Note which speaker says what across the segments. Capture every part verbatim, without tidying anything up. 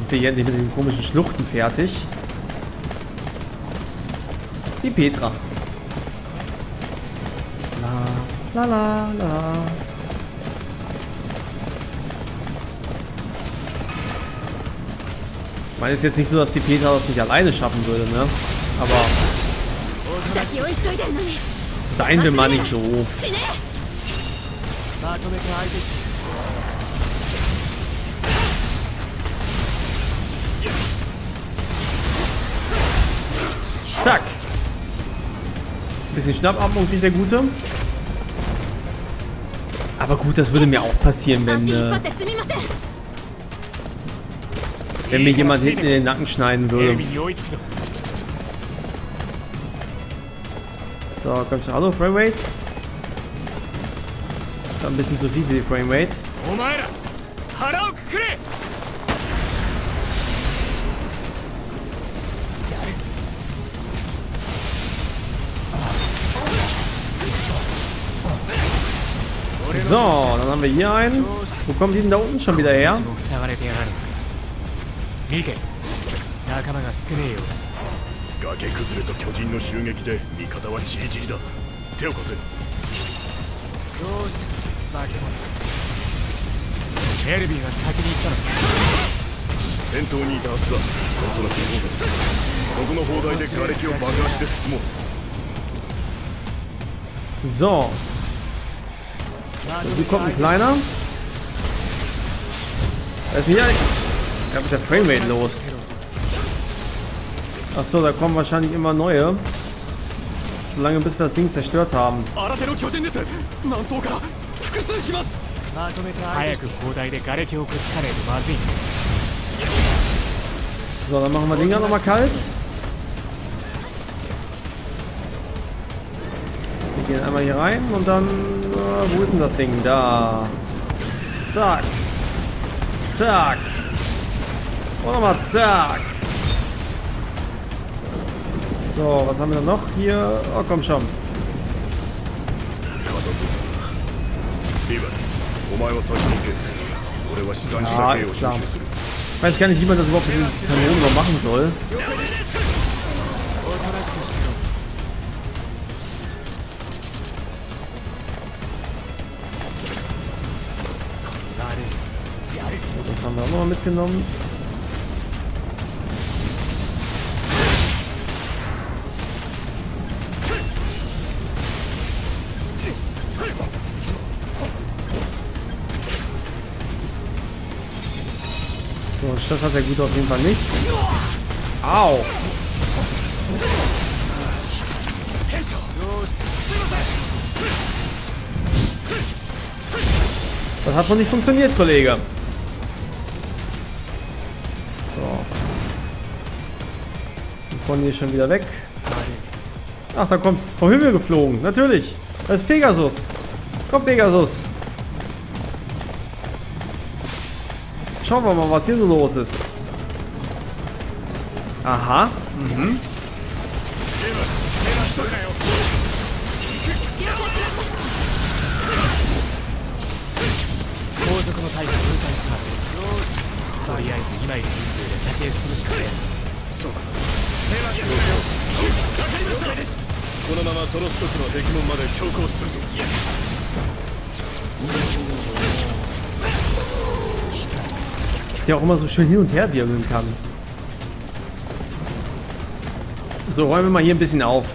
Speaker 1: sind wir hier endlich mit den komischen Schluchten fertig. Die Petra. La, la, la, la. Ich meine, es ist jetzt nicht so, dass die Petra das nicht alleine schaffen würde, ne? Aber seien wir mal nicht so. Zack. Bisschen Schnappatmung kriegt der Gute. Aber gut, das würde mir auch passieren, wenn, äh, wenn mir jemand hinten in den Nacken schneiden würde. So, komm schon. Hallo, Framerate. Da ein bisschen zu viel für die Framerate. So, dann haben wir hier einen. Wo kommen die denn da unten schon wieder her? So. Hier kommt ein kleiner. Da ist nicht ein... Da ist der Framerate los. Achso, da kommen wahrscheinlich immer neue. Solange bis wir das Ding zerstört haben. So, dann machen wir den ja nochmal kalt. Wir gehen einmal hier rein und dann... Wo ist denn das Ding? Da. Zack. Zack. Und nochmal zack. So, was haben wir noch hier? Oh, komm schon. Ja, ist klar. Ich weiß gar nicht, wie man das überhaupt mit den Kanonen noch machen soll. Das haben wir auch nochmal mitgenommen. So, das hat der Gute auf jeden Fall nicht. Au! Das hat wohl nicht funktioniert, Kollege. So. Die Pony ist schon wieder weg. Ach, da kommt's vom Himmel geflogen. Natürlich. Das ist Pegasus. Komm, Pegasus. Schauen wir mal, was hier so los ist. Aha. Mhm. Der auch immer so schön hin und her wirbeln kann. So, räumen wir mal hier ein bisschen auf.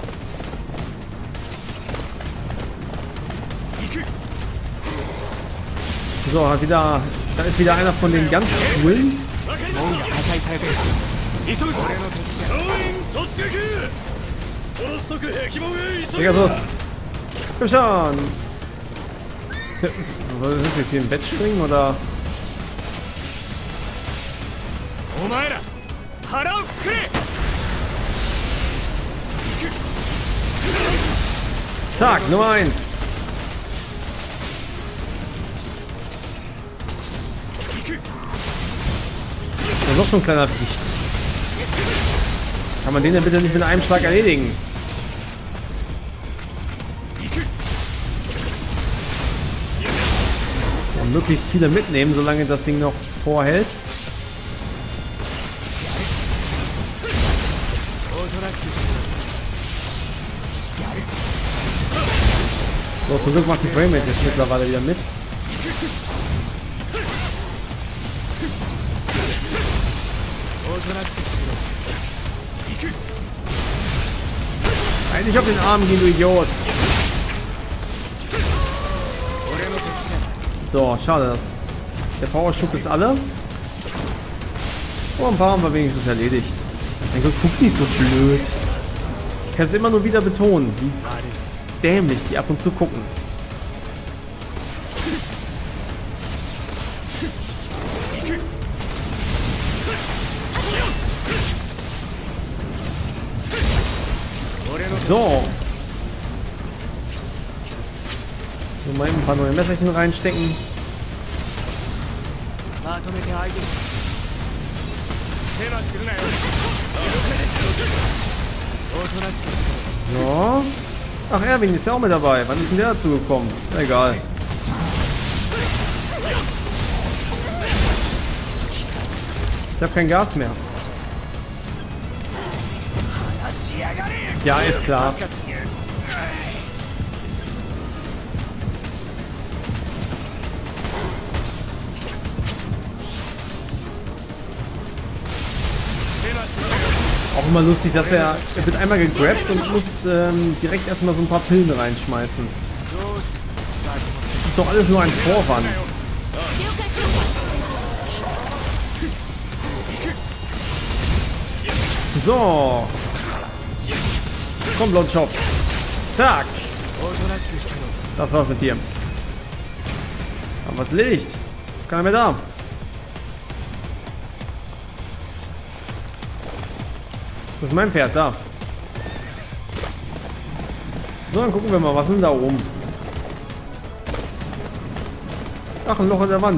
Speaker 1: So, hat wieder, da ist wieder einer von den ganz coolen. Pegasus. Komm schon. Soll das jetzt hier im Bett springen oder? Zack, Nummer eins. Und noch so ein kleiner Wicht. Kann man den denn bitte nicht mit einem Schlag erledigen? Und möglichst viele mitnehmen, solange das Ding noch vorhält. So, zum Glück macht die Framerate jetzt mittlerweile wieder mit. Eigentlich auf den Arm gehen, du Idiot. So, schade, dass der Powerschub ist alle. Oh, ein paar haben wir wenigstens erledigt. Mein Gott, guck nicht so blöd. Ich kann es immer nur wieder betonen, wie dämlich die ab und zu gucken. So. So, mal eben ein paar neue Messerchen reinstecken. So. Ach, Erwin ist ja auch mit dabei. Wann ist denn der dazu gekommen? Egal. Ich habe kein Gas mehr. Ja, ist klar. Auch immer lustig, dass er, er wird einmal gegrabt und muss ähm, direkt erstmal so ein paar Pillen reinschmeißen. Das ist doch alles nur ein Vorwand. So. Komm, Blondschopf. Zack. Das war's mit dir. Haben wir es erledigt. Keiner mehr da. Das ist mein Pferd, da. So, dann gucken wir mal, was ist denn da oben? Ach, ein Loch in der Wand.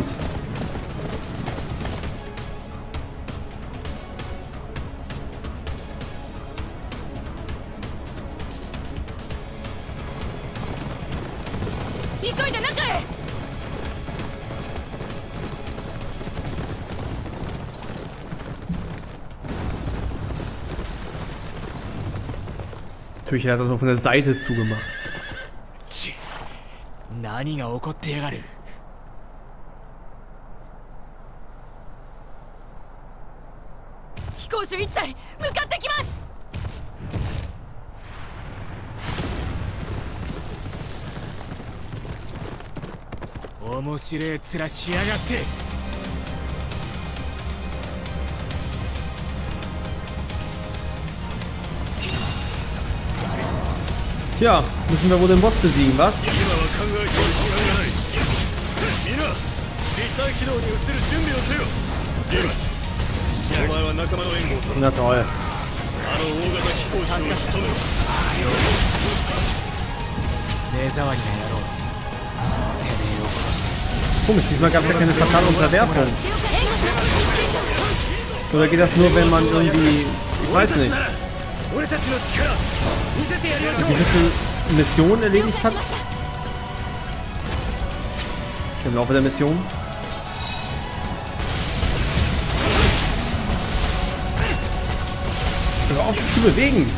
Speaker 1: Natürlich hat er das noch von der Seite zugemacht. Tja, müssen wir wohl den Boss besiegen, was? Na toll. Komisch, diesmal gab es ja keine fatale Unterwerfung. Oder geht das nur, wenn man irgendwie... Ich weiß nicht. Eine gewisse Mission erledigt hat. Im Laufe der Mission. Hör auf, dich zu bewegen.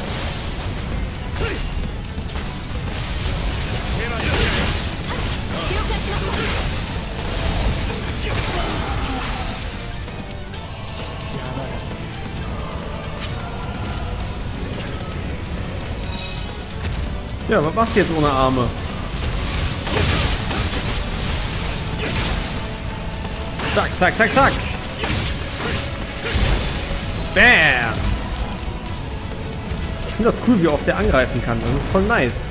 Speaker 1: Ja, was machst du jetzt ohne Arme? Zack, zack, zack, zack. Bam. Ich finde das cool, wie oft der angreifen kann. Das ist voll nice.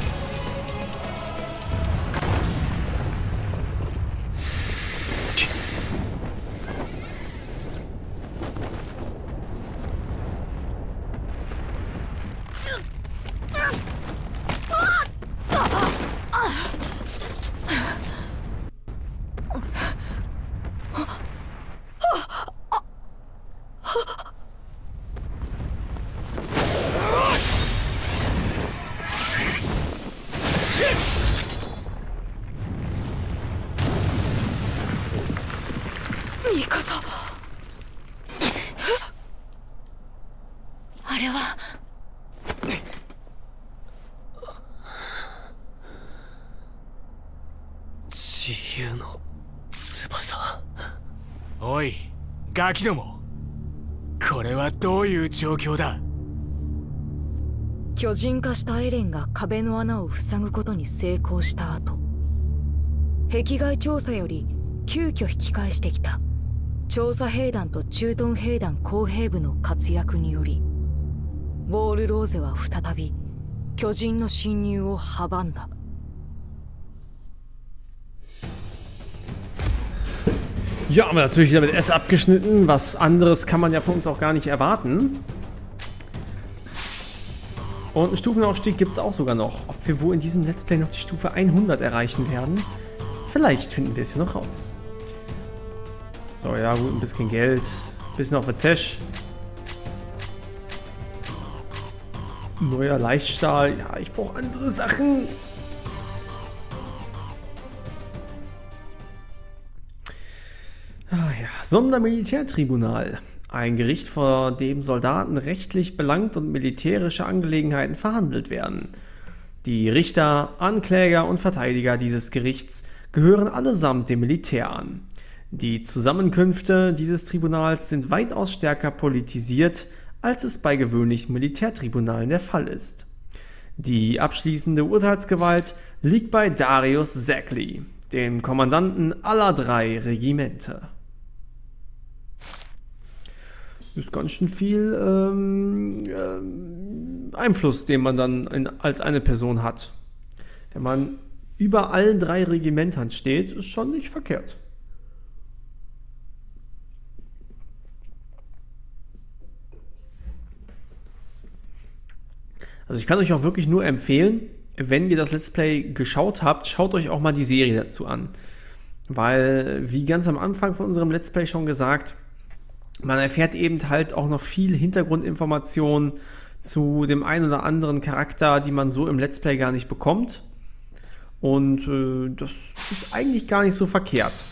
Speaker 2: おい、ガキども。これはどういう状況だ？
Speaker 3: 巨人化したエレンが壁の穴を塞ぐことに成功した後、壁外調査より急遽引き返してきた調査兵団と駐屯兵団工兵部の活躍により、ウォール・ローゼは再び巨人の侵入を阻んだ。
Speaker 1: Ja, aber natürlich wieder mit S abgeschnitten. Was anderes kann man ja von uns auch gar nicht erwarten. Und einen Stufenaufstieg gibt es auch sogar noch. Ob wir wohl in diesem Let's Play noch die Stufe hundert erreichen werden? Vielleicht finden wir es ja noch raus. So, ja gut, ein bisschen Geld. Ein bisschen auf der Tasche. Neuer Leichtstahl. Ja, ich brauche andere Sachen. Ah ja, Sondermilitärtribunal. Ein Gericht, vor dem Soldaten rechtlich belangt und militärische Angelegenheiten verhandelt werden. Die Richter, Ankläger und Verteidiger dieses Gerichts gehören allesamt dem Militär an. Die Zusammenkünfte dieses Tribunals sind weitaus stärker politisiert, als es bei gewöhnlichen Militärtribunalen der Fall ist. Die abschließende Urteilsgewalt liegt bei Darius Zackly, dem Kommandanten aller drei Regimente. Das ist ganz schön viel ähm, ähm, Einfluss, den man dann in, als eine Person hat. Wenn man über allen drei Regimentern steht, ist schon nicht verkehrt. Also ich kann euch auch wirklich nur empfehlen, wenn ihr das Let's Play geschaut habt, schaut euch auch mal die Serie dazu an. Weil, wie ganz am Anfang von unserem Let's Play schon gesagt, man erfährt eben halt auch noch viel Hintergrundinformationen zu dem einen oder anderen Charakter, die man so im Let's Play gar nicht bekommt. Und äh, das ist eigentlich gar nicht so verkehrt.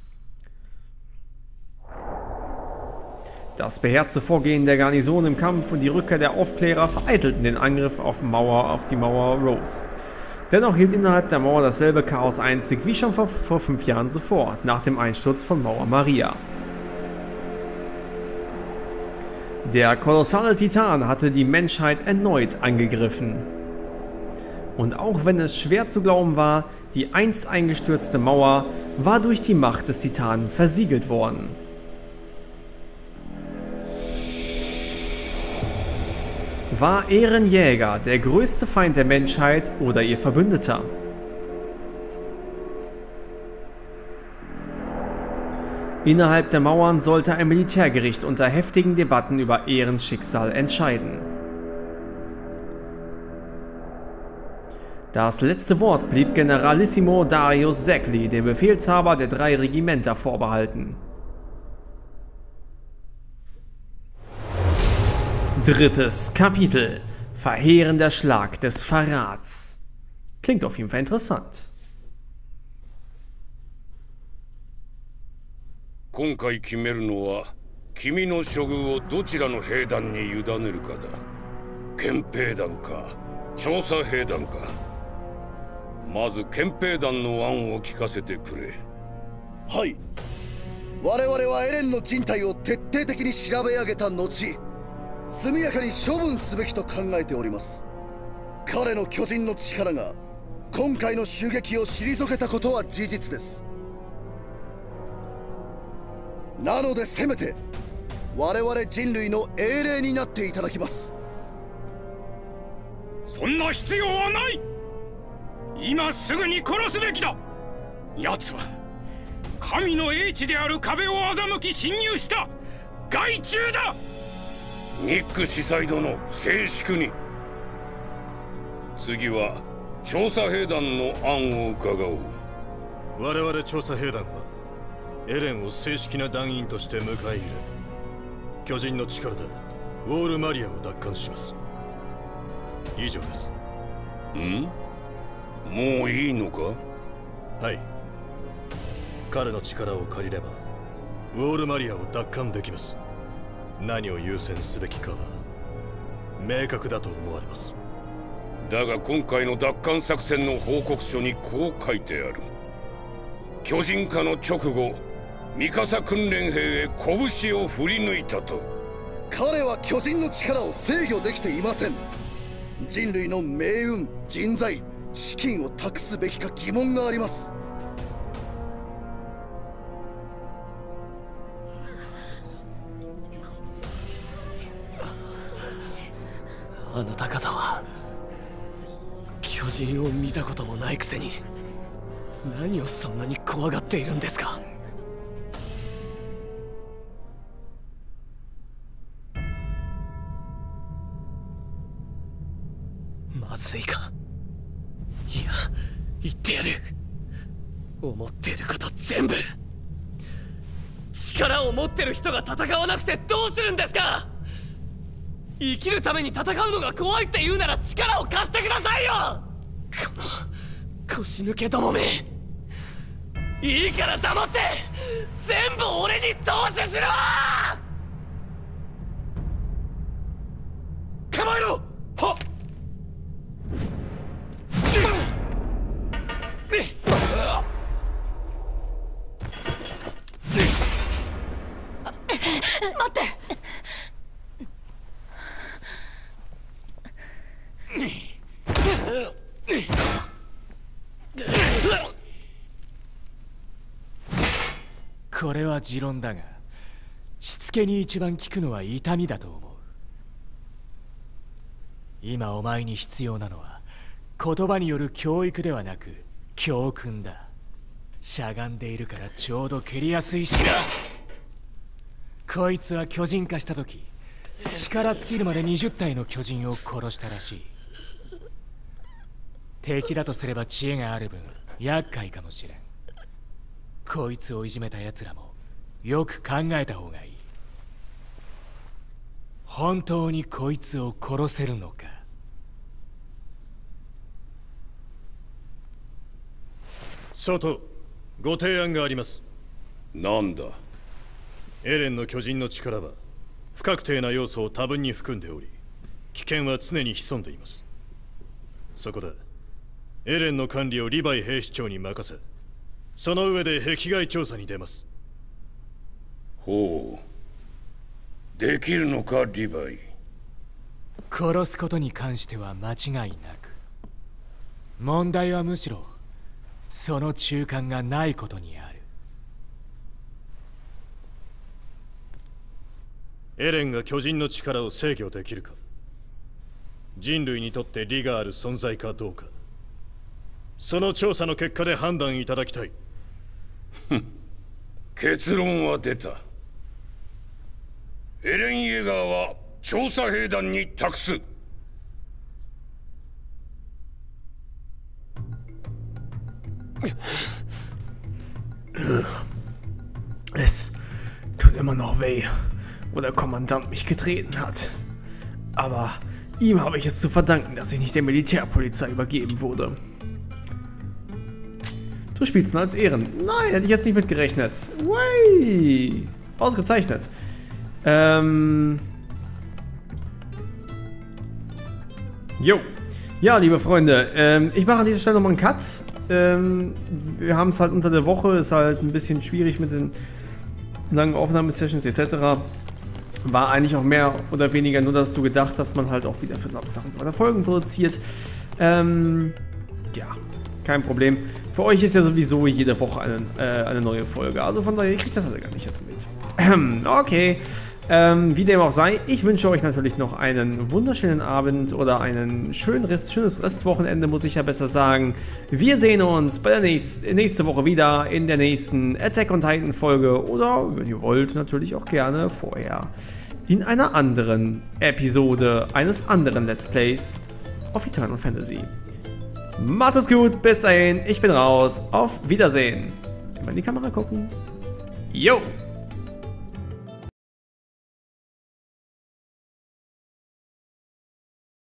Speaker 1: Das beherzte Vorgehen der Garnison im Kampf und die Rückkehr der Aufklärer vereitelten den Angriff auf, Mauer, auf die Mauer Rose. Dennoch hielt innerhalb der Mauer dasselbe Chaos einzig wie schon vor, vor fünf Jahren zuvor, nach dem Einsturz von Mauer Maria. Der kolossale Titan hatte die Menschheit erneut angegriffen. Und auch wenn es schwer zu glauben war, die einst eingestürzte Mauer war durch die Macht des Titanen versiegelt worden. War Ehrenjäger der größte Feind der Menschheit oder ihr Verbündeter? Innerhalb der Mauern sollte ein Militärgericht unter heftigen Debatten über Ehrens Schicksal entscheiden. Das letzte Wort blieb Generalissimo Darius Zackly, dem Befehlshaber der drei Regimenter, vorbehalten. Drittes Kapitel: Verheerender Schlag des Verrats. Klingt auf jeden Fall interessant.
Speaker 4: 今回決めるのは君の処遇をどちらの兵団に委ねるかだ。憲兵団か調査兵団か。まず憲兵団の案を聞かせてくれ。
Speaker 5: はい。我々はエレンの人体を徹底的に調べ上げた後、速やかに処分すべきと考えております。彼の巨人の力が今回の襲撃を退けたことは事実です。なのでせめて我々人類の英霊になっていただきます。
Speaker 6: そんな必要はない。今すぐに殺すべきだ。奴は神の英知である壁を欺き侵入した害虫だ。
Speaker 4: ニック司祭殿、静粛に。次は調査兵団の案を伺おう。
Speaker 7: 我々調査兵団はエレンを正式な団員として迎え入れ、巨人の力でウォールマリアを奪還します。以上です。
Speaker 4: ん？もういいのか？
Speaker 7: はい。彼の力を借りればウォールマリアを奪還できます。何を優先すべきかは明確だと思われます。
Speaker 4: だが今回の奪還作戦の報告書にこう書いてある。巨人化の直後、 ミカサ訓練兵へ拳を振り抜いたと。
Speaker 5: 彼は巨人の力を制御できていません。人類の命運、人材、資金を託すべきか疑問があります。
Speaker 8: あなた方は巨人を見たこともないくせに何をそんなに怖がっているんですか。まずいか。いや、言ってやる。思っていること全部。力を持ってる人が戦わなくてどうするんですか。生きるために戦うのが怖いって言うなら力を貸してくださいよ。この腰抜けどもめ、いいから黙って全部俺に投資しろ。
Speaker 7: 構えろ。はっ。
Speaker 3: 待って。
Speaker 2: これは持論だが、しつけに一番効くのは痛みだと思う。今お前に必要なのは言葉による教育ではなく教訓だ。しゃがんでいるからちょうど蹴りやすいしな。こいつは巨人化した時、力尽きるまでにじゅったいの巨人を殺したらしい。敵だとすれば知恵がある分厄介かもしれん。こいつをいじめた奴らもよく考えた方がいい。本当にこいつを殺せるのか。
Speaker 7: 外、ご提案があります。
Speaker 4: なんだ。
Speaker 7: エレンの巨人の力は不確定な要素を多分に含んでおり、危険は常に潜んでいます。そこでエレンの管理をリヴァイ兵士長に任せ、その上で壁外調査に出ます。
Speaker 4: ほう、できるのかリヴァイ。
Speaker 2: 殺すことに関しては間違いなく、問題はむしろその中間がないことにある。
Speaker 7: エレンが巨人の力を制御できるか、人類にとって利がある存在かどうか、その調査の結果で判断いただきたい。
Speaker 4: 結論は出た。エレン・イェガーは調査兵団に託す。
Speaker 1: Es tut immer noch weh, wo der Kommandant mich getreten hat. Aber ihm habe ich es zu verdanken, dass ich nicht der Militärpolizei übergeben wurde. Du spielst ihn als Ehren. Nein, hätte ich jetzt nicht mit gerechnet. Wey! Ausgezeichnet. Ähm. Jo. Ja, liebe Freunde, ähm, ich mache an dieser Stelle nochmal einen Cut. Ähm, wir haben es halt unter der Woche, ist halt ein bisschen schwierig mit den langen Aufnahmesessions et cetera. War eigentlich auch mehr oder weniger nur dazu gedacht, dass man halt auch wieder für Samstag und so weiter Folgen produziert. Ähm, ja, kein Problem. Für euch ist ja sowieso jede Woche eine, äh, eine neue Folge, also von daher kriege ich das halt gar nicht erst mit. Okay. Ähm, wie dem auch sei, ich wünsche euch natürlich noch einen wunderschönen Abend oder einen schönen Rest, schönes Restwochenende, muss ich ja besser sagen. Wir sehen uns bei der nächsten, nächste Woche wieder in der nächsten Attack on Titan Folge oder, wenn ihr wollt, natürlich auch gerne vorher in einer anderen Episode eines anderen Let's Plays auf Eternal Fantasy. Macht es gut, bis dahin, ich bin raus, auf Wiedersehen. Immer in die Kamera gucken. Yo!